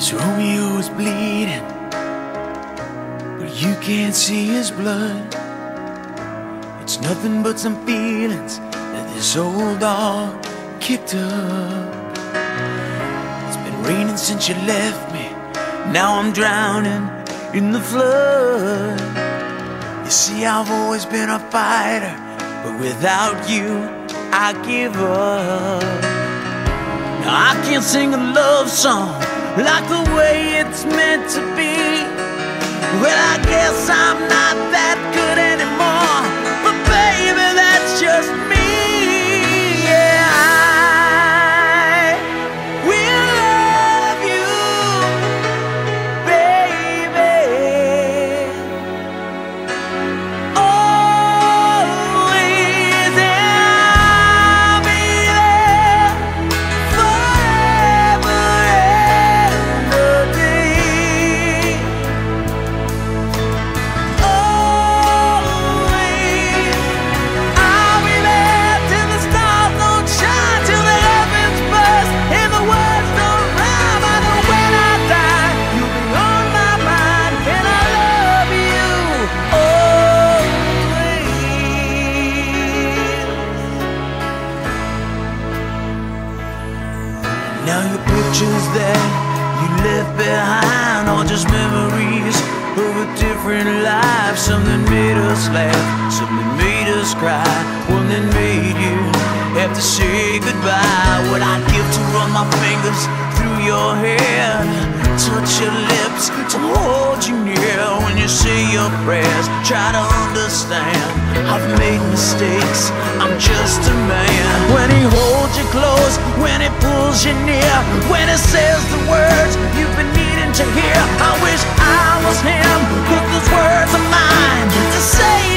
'Cause Romeo is bleeding, but you can't see his blood. It's nothing but some feelings that this old dog kicked up. It's been raining since you left me, now I'm drowning in the flood. You see, I've always been a fighter, but without you, I give up. Now I can't sing a love song like the way it's meant to be. Well, I guess I'm not that good anymore, but baby, that's just me. Yeah, I will love you, baby, always, and I'll be there forever and a day. Always, I'll be there till the stars don't shine, till the heavens burst and the words don't rhyme. I know when I die, you'll be on my mind, and I love you always. Now your pictures that you left behind are just memories of a different life. Something made us laugh, something made us cry, one that made you have to say goodbye. What I'd give to run my fingers through your hair, touch your lips, to hold you near when you say your prayers. Try to understand, I've made mistakes, I'm just a man. When he holds you close, when he pulls you near, when he says the words you've been needing to hear, I wish I was him, 'cause those words are mine to say